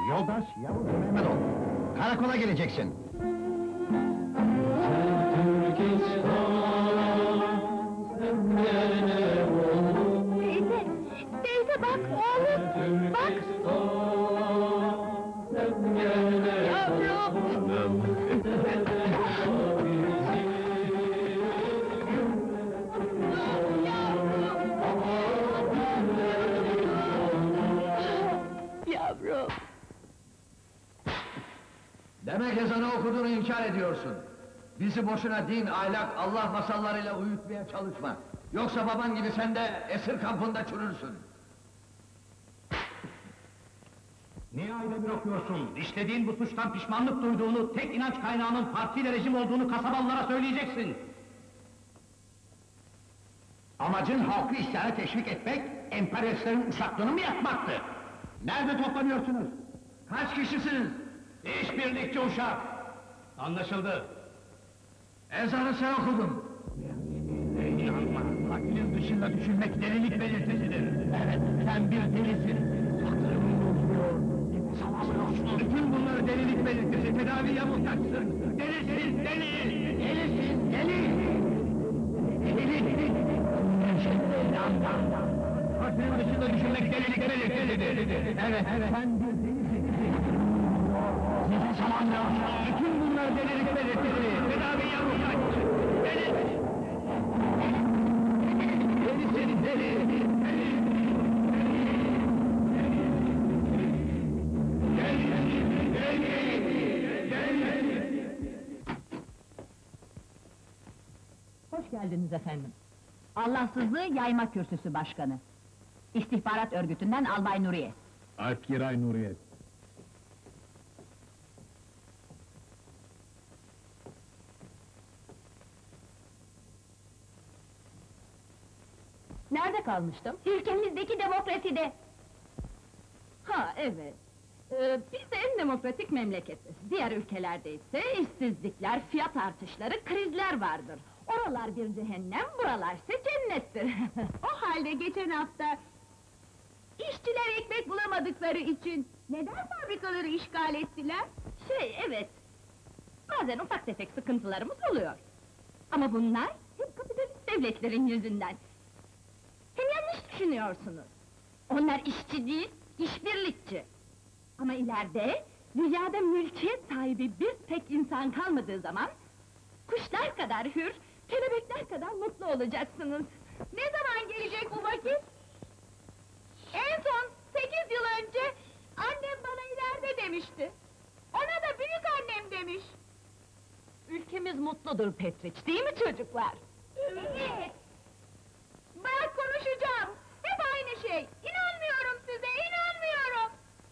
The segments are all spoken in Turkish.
Yoldaş Yavuz Mehmetoğlu. Karakola geleceksin. Teyze, teyze bak oğlum, bak! Yavrum! Yavrum! Demek ezanı okuduğunu inkar ediyorsun. Bizi boşuna din, ahlak, Allah masallarıyla uyutmaya çalışma. Yoksa baban gibi sen de esir kampında çürürsün. Niye ayda bir okuyorsun? İşlediğin bu suçtan pişmanlık duyduğunu, tek inanç kaynağının partiyle rejim olduğunu kasabalılara söyleyeceksin. Amacın halkı isyana teşvik etmek, emperyalistlerin uşaklığını mı yakmaktı? Nerede toplanıyorsunuz? Kaç kişisiniz? İşbirlikçi uşak! Anlaşıldı. Ezanı sen okudun. İnanma, haddinin dışında düşünmek delilik belirtisidir. Evet, sen bir delisin. Aklımı bozuyor. Salamıyorsun. Bütün bunları delilik belirtisi, tedaviye muhtaçsın. Delisin, deli! Delisin, deli! Delilik! Haddinin dışında düşünmek delilik belirtisidir. Evet, sen bir delisin. Sizi salamıyorsun. Bütün bunlar delilik belirtisi, tedaviye muhtaçsın. Deli! Delisin, deli! Hoş geldiniz efendim. Allahsızlığı Yayma Kürsüsü Başkanı. İstihbarat Örgütü'nden Albay Nuriye. Alpgiray Nuriye. Nerede kalmıştım? Ülkemizdeki demokraside. Ha, evet. Biz de en demokratik memleketiz. Diğer ülkelerde ise işsizlikler, fiyat artışları, krizler vardır. Oralar bir cehennem, buralarsa cennettir. O halde geçen hafta işçiler ekmek bulamadıkları için neden fabrikaları işgal ettiler? Evet. Bazen ufak tefek sıkıntılarımız oluyor. Ama bunlar hep kapitalist devletlerin yüzünden. Hem yanlış düşünüyorsunuz. Onlar işçi değil, işbirlikçi. Ama ileride dünyada mülkiyet sahibi bir tek insan kalmadığı zaman kuşlar kadar hür, kelebekler kadar mutlu olacaksınız. Ne zaman gelecek bu vakit? En son 8 yıl önce annem bana ileride demişti. Ona da büyük annem demiş. Ülkemiz mutludur Petriç, değil mi çocuklar? Evet. Bak konuşacağım. Hep aynı şey. İnanmıyorum size, inanmıyorum.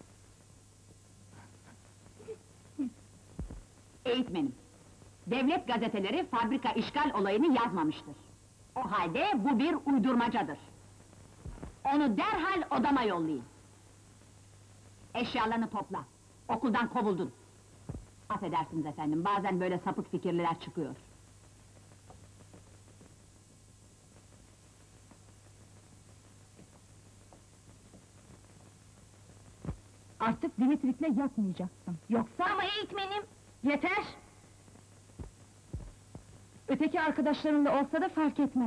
Eğitmenim, devlet gazeteleri fabrika işgal olayını yazmamıştır. O halde bu bir uydurmacadır. Onu derhal odama yollayın. Eşyalarını topla, okuldan kovuldun. Affedersiniz efendim, bazen böyle sapık fikirler çıkıyor. Artık Dimitris'le yatmayacaksın. Yoksa... Ama eğitmenim... Yeter! Öteki arkadaşlarınla olsa da fark etmez.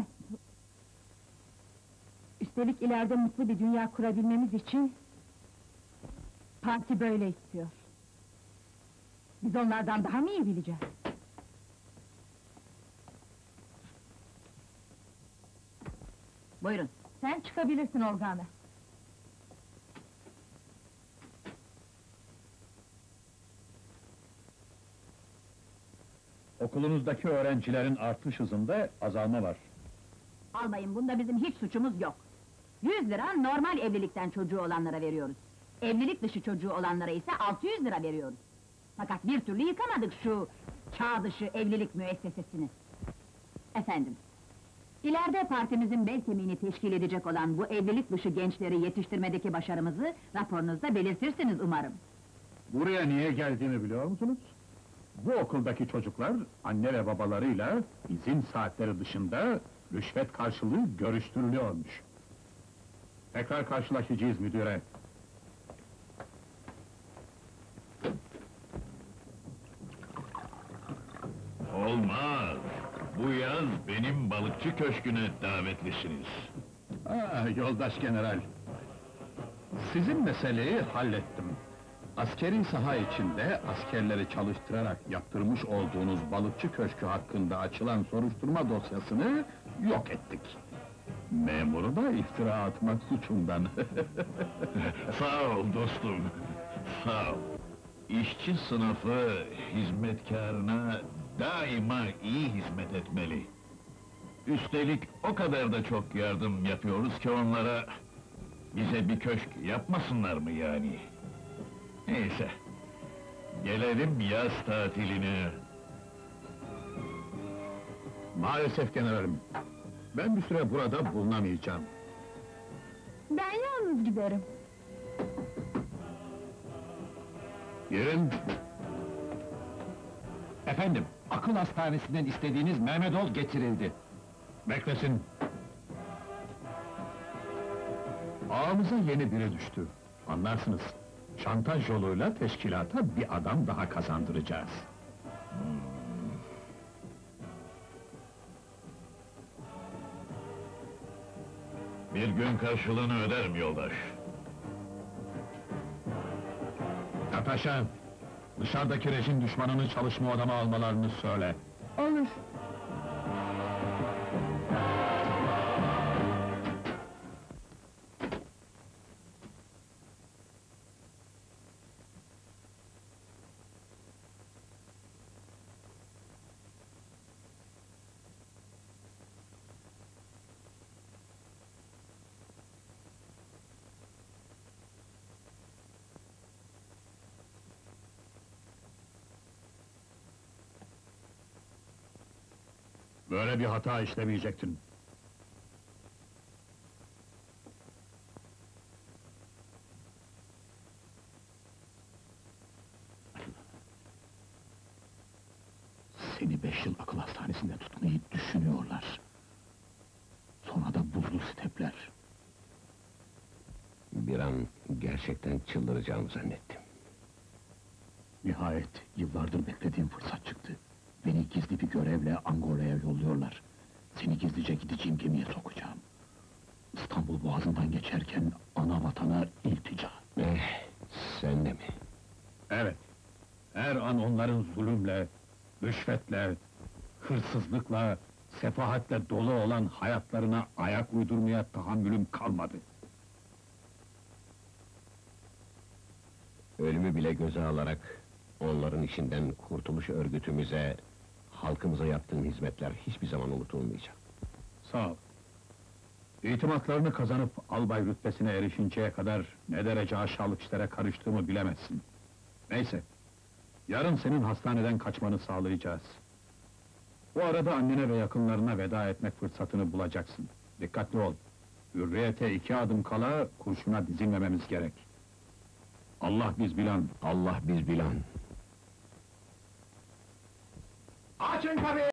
Üstelik ileride mutlu bir dünya kurabilmemiz için... Parti böyle istiyor. Biz onlardan daha mı iyi bileceğiz? Buyurun. Sen çıkabilirsin Olga. Okulunuzdaki öğrencilerin artış hızında azalma var. Albayım, bunda bizim hiç suçumuz yok. 100 lira normal evlilikten çocuğu olanlara veriyoruz. Evlilik dışı çocuğu olanlara ise 600 lira veriyoruz. Fakat bir türlü yıkamadık şu çağ dışı evlilik müessesesini. Efendim, ileride partimizin bel kemiğini teşkil edecek olan bu evlilik dışı gençleri yetiştirmedeki başarımızı raporunuzda belirtirsiniz umarım. Buraya niye geldiğimi biliyor musunuz? Bu okuldaki çocuklar, anne ve babalarıyla izin saatleri dışında rüşvet karşılığı görüştürülüyormuş. Tekrar karşılaşacağız müdüre. benim balıkçı köşküne davetlisiniz. Yoldaş general. Sizin meseleyi hallettim. Askeri saha içinde askerleri çalıştırarak yaptırmış olduğunuz balıkçı köşkü hakkında açılan soruşturma dosyasını yok ettik. Memuru da iftira atmak suçundan. Sağ ol dostum, sağ ol. İşçi sınıfı hizmetkarına daima iyi hizmet etmeli. Üstelik o kadar da çok yardım yapıyoruz ki onlara... Bize bir köşk yapmasınlar mı yani? Neyse, gelelim yaz tatiline. Maalesef generalim. Ben bir süre burada bulunamayacağım. Ben yalnız giderim. Girin. Efendim, akıl hastanesinden istediğiniz Mehmetol getirildi. Beklesin. Ağımıza yeni biri düştü. Anlarsınız. Şantaj yoluyla teşkilata bir adam daha kazandıracağız. Bir gün karşılığını öderim yoldaş. Natasha, dışarıdaki rejim düşmanını çalışma odama almalarını söyle. Olur. Böyle bir hata işlemeyecektin. Seni 5 yıl akıl hastanesinde tutmayı düşünüyorlar. Sonra da buzlu stepler. Bir an gerçekten çıldıracağımı zannettim. Nihayet yıllardır beklediğim fırsat çıktı. Beni gizli bir görevle Angola'ya yolluyorlar. Seni gizlice gideceğim gemiye sokacağım. İstanbul Boğazı'ndan geçerken ana vatana iltica. Sen de mi? Evet. Her an onların zulümle, rüşvetle, hırsızlıkla, sefahatle dolu olan hayatlarına ayak uydurmaya tahammülüm kalmadı. Ölümü bile göze alarak onların işinden kurtuluş örgütümüze, halkımıza yaptığın hizmetler hiçbir zaman unutulmayacak. Sağ ol. İtimatlarını kazanıp albay rütbesine erişinceye kadar ne derece aşağılık işlere karıştığımı bilemezsin. Neyse, yarın senin hastaneden kaçmanı sağlayacağız. Bu arada annene ve yakınlarına veda etmek fırsatını bulacaksın. Dikkatli ol. Hürriyete 2 adım kala kurşuna dizilmememiz gerek. Allah biz bilen. Allah biz bilen. Açın kapıyı!